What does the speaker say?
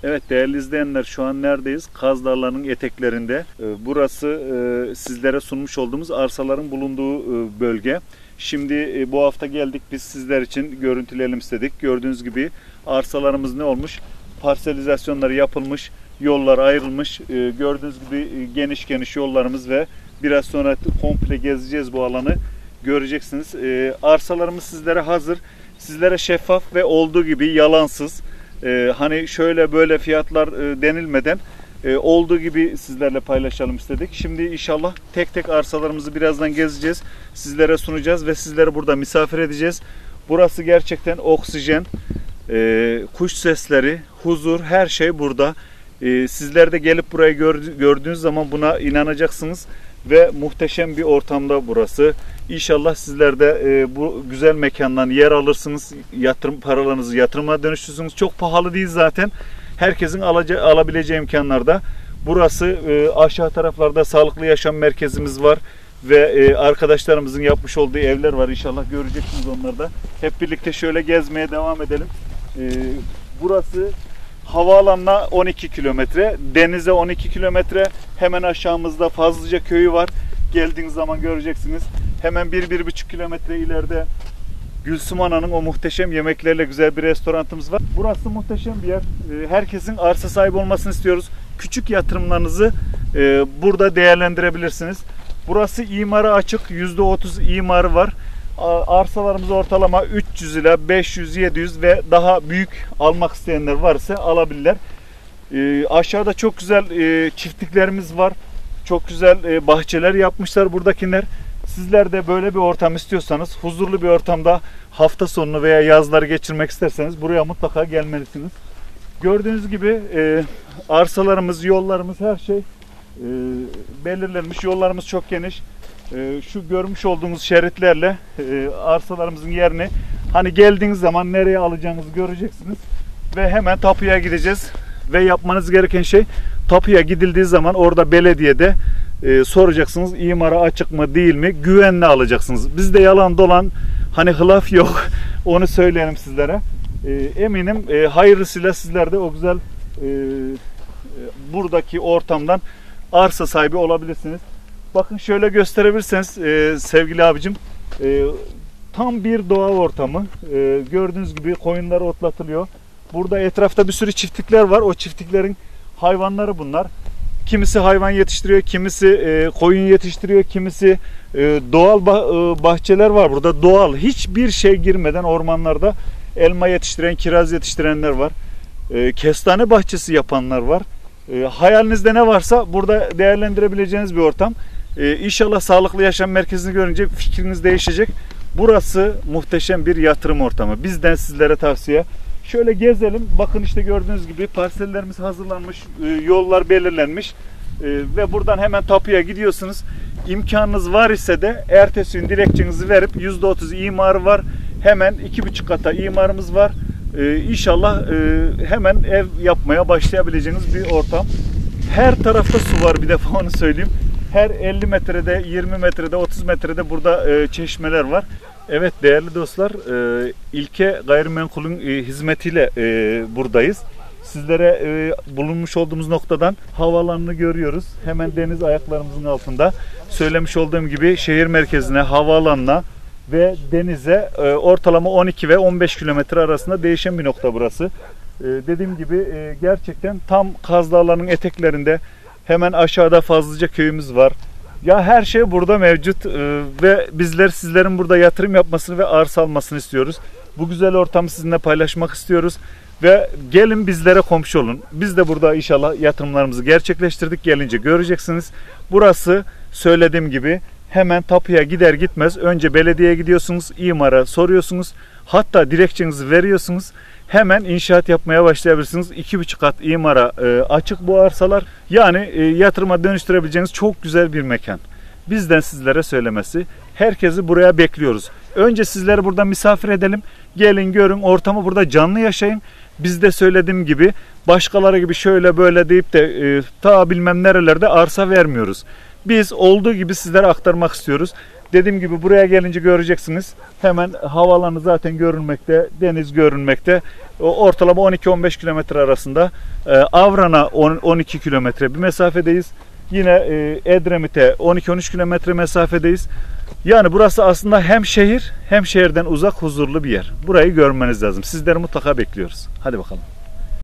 Evet değerli izleyenler, şu an neredeyiz? Kaz Dağları'nın eteklerinde. Burası sizlere sunmuş olduğumuz arsaların bulunduğu bölge. Şimdi bu hafta geldik, biz sizler için görüntüleyelim istedik. Gördüğünüz gibi arsalarımız ne olmuş? Parselizasyonları yapılmış, yollar ayrılmış. Gördüğünüz gibi geniş geniş yollarımız ve biraz sonra komple gezeceğiz bu alanı. Göreceksiniz. Arsalarımız sizlere hazır. Sizlere şeffaf ve olduğu gibi yalansız. Hani şöyle böyle fiyatlar denilmeden olduğu gibi sizlerle paylaşalım istedik. Şimdi inşallah tek tek arsalarımızı birazdan gezeceğiz. Sizlere sunacağız ve sizleri burada misafir edeceğiz. Burası gerçekten oksijen, kuş sesleri, huzur, her şey burada. Sizler de gelip burayı gördüğünüz zaman buna inanacaksınız. Ve muhteşem bir ortamda burası. İnşallah sizler de bu güzel mekandan yer alırsınız. Paralarınızı yatırıma dönüştürürsünüz. Çok pahalı değil zaten. Herkesin alabileceği imkanlarda. Burası aşağı taraflarda sağlıklı yaşam merkezimiz var. Ve arkadaşlarımızın yapmış olduğu evler var. İnşallah göreceksiniz onları da. Hep birlikte şöyle gezmeye devam edelim. Burası havaalanına 12 kilometre, denize 12 kilometre, hemen aşağımızda Fazlıca köyü var. Geldiğiniz zaman göreceksiniz. Hemen 1-1,5 kilometre ileride Gülsüm Ana'nın o muhteşem yemeklerle güzel bir restoranımız var. Burası muhteşem bir yer. Herkesin arsa sahibi olmasını istiyoruz. Küçük yatırımlarınızı burada değerlendirebilirsiniz. Burası imara açık, %30 imarı var. Arsalarımız ortalama 300 ila 500, 700 ve daha büyük almak isteyenler varsa alabilirler. Aşağıda çok güzel çiftliklerimiz var. Çok güzel bahçeler yapmışlar buradakiler. Sizler de böyle bir ortam istiyorsanız, huzurlu bir ortamda hafta sonunu veya yazları geçirmek isterseniz buraya mutlaka gelmelisiniz. Gördüğünüz gibi arsalarımız, yollarımız, her şey belirlenmiş. Yollarımız çok geniş. Şu görmüş olduğunuz şeritlerle arsalarımızın yerini, hani geldiğiniz zaman nereye alacağınızı göreceksiniz ve hemen tapuya gideceğiz ve yapmanız gereken şey, tapuya gidildiği zaman orada belediyede soracaksınız imara açık mı değil mi, güvenle alacaksınız. Bizde yalan dolan hani hılaf yok, onu söyleyelim sizlere. Eminim hayırlısıyla sizler de o güzel buradaki ortamdan arsa sahibi olabilirsiniz. Bakın şöyle gösterebilirseniz sevgili abicim, tam bir doğa ortamı. Gördüğünüz gibi koyunlar otlatılıyor. Burada etrafta bir sürü çiftlikler var. O çiftliklerin hayvanları bunlar. Kimisi hayvan yetiştiriyor, kimisi koyun yetiştiriyor, kimisi doğal bahçeler var burada. Doğal, hiçbir şey girmeden ormanlarda elma yetiştiren, kiraz yetiştirenler var. Kestane bahçesi yapanlar var. Hayalinizde ne varsa burada değerlendirebileceğiniz bir ortam. İnşallah sağlıklı yaşam merkezini görünce fikriniz değişecek. Burası muhteşem bir yatırım ortamı. Bizden sizlere tavsiye. Şöyle gezelim. Bakın işte gördüğünüz gibi parsellerimiz hazırlanmış, yollar belirlenmiş ve buradan hemen tapuya gidiyorsunuz. İmkanınız var ise de ertesi gün dilekçenizi verip %30 imarı var. Hemen 2,5 kata imarımız var. İnşallah hemen ev yapmaya başlayabileceğiniz bir ortam. Her tarafta su var, bir defa onu söyleyeyim. Her 50 metrede, 20 metrede, 30 metrede burada çeşmeler var. Evet değerli dostlar, İlke Gayrimenkul'ün hizmetiyle buradayız. Sizlere bulunmuş olduğumuz noktadan havaalanını görüyoruz. Hemen deniz ayaklarımızın altında. Söylemiş olduğum gibi şehir merkezine, havaalanına ve denize ortalama 12 ve 15 kilometre arasında değişen bir nokta burası. Dediğim gibi gerçekten tam Kaz Dağları'nın eteklerinde. Hemen aşağıda Fazlıca köyümüz var. Ya her şey burada mevcut ve bizler sizlerin burada yatırım yapmasını ve arsa almasını istiyoruz. Bu güzel ortamı sizinle paylaşmak istiyoruz ve gelin bizlere komşu olun. Biz de burada inşallah yatırımlarımızı gerçekleştirdik. Gelince göreceksiniz. Burası söylediğim gibi hemen tapuya gider gitmez önce belediyeye gidiyorsunuz, imara soruyorsunuz. Hatta dilekçenizi veriyorsunuz. Hemen inşaat yapmaya başlayabilirsiniz. 2,5 kat imara açık bu arsalar. Yani yatırıma dönüştürebileceğiniz çok güzel bir mekan. Bizden sizlere söylemesi. Herkesi buraya bekliyoruz. Önce sizleri burada misafir edelim. Gelin görün, ortamı burada canlı yaşayın. Biz de söylediğim gibi başkaları gibi şöyle böyle deyip de ta bilmem nerelerde arsa vermiyoruz. Biz olduğu gibi sizlere aktarmak istiyoruz. Dediğim gibi buraya gelince göreceksiniz. Hemen havalanı zaten görünmekte, deniz görünmekte. Ortalama 12-15 kilometre arasında. Avran'a 12 kilometre bir mesafedeyiz. Yine Edremit'e 12-13 kilometre mesafedeyiz. Yani burası aslında hem şehir hem şehirden uzak, huzurlu bir yer. Burayı görmeniz lazım. Sizleri mutlaka bekliyoruz. Hadi bakalım.